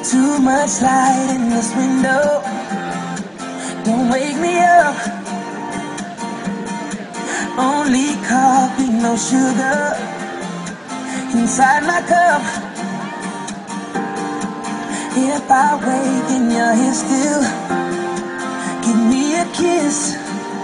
Too much light in this window. Don't wake me up. Only coffee, no sugar inside my cup. If I wake and you're here still, give me a kiss.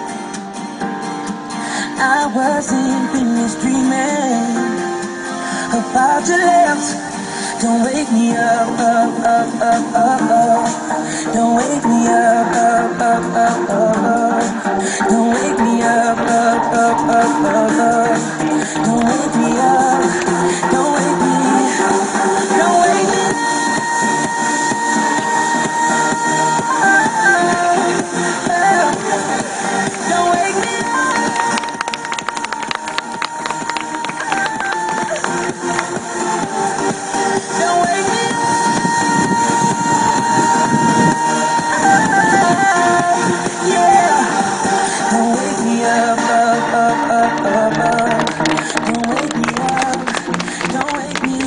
I wasn't finished dreaming about your lips. Don't wake me up, up, up, up, up, up. Don't wake me up, up, up, up, up, up. Don't wake me up, up, up, up, up, up. Don't wake me up, don't wake me, don't wake me up. Don't wake me up. Don't wake me up. Yeah. Don't wake me up, up, up, up, up, up. Don't wake me up. Don't wake me.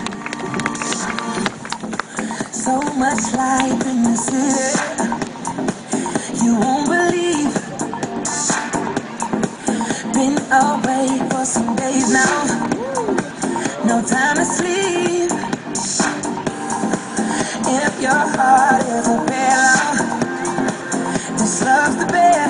So much life in the city. You won't believe. Been away for some days now. No time to sleep. If your heart is a failure, this love's the bed.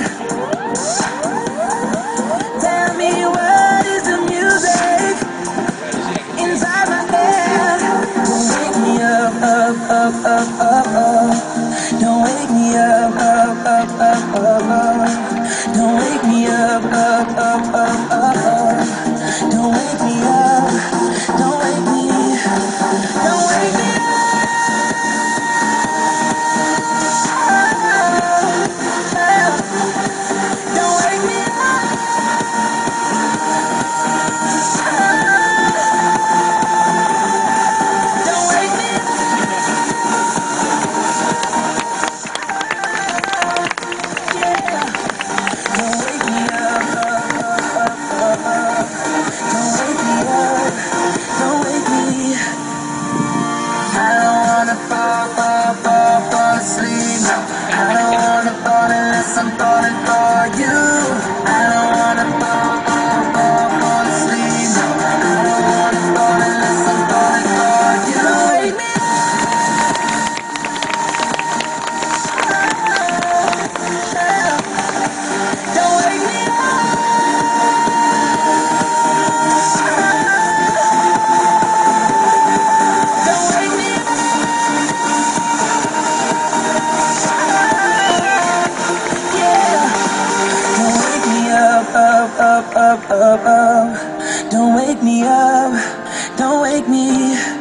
Tell me what is the music inside my head. Don't wake me up, up, up, up, up, up. Don't wake me up, up, up, up, up, up. Don't wake me up, up, up, up, up, up. Don't wake me up, don't wake me, don't wake me up. Don't wake me up. Don't wake me up. Yeah. Don't wake me up, up, up, up, up. Don't wake me up. Don't wake me. I don't wanna fall asleep. No. I don't wanna fall unless I'm falling for you. I don't wanna fall asleep. No. I don't wanna fall unless I'm falling for you. Don't wake me up. Don't wake me up. Don't wake me up. Yeah. Don't wake me up, up, up, up, up, up. Don't wake me up. Don't wake me.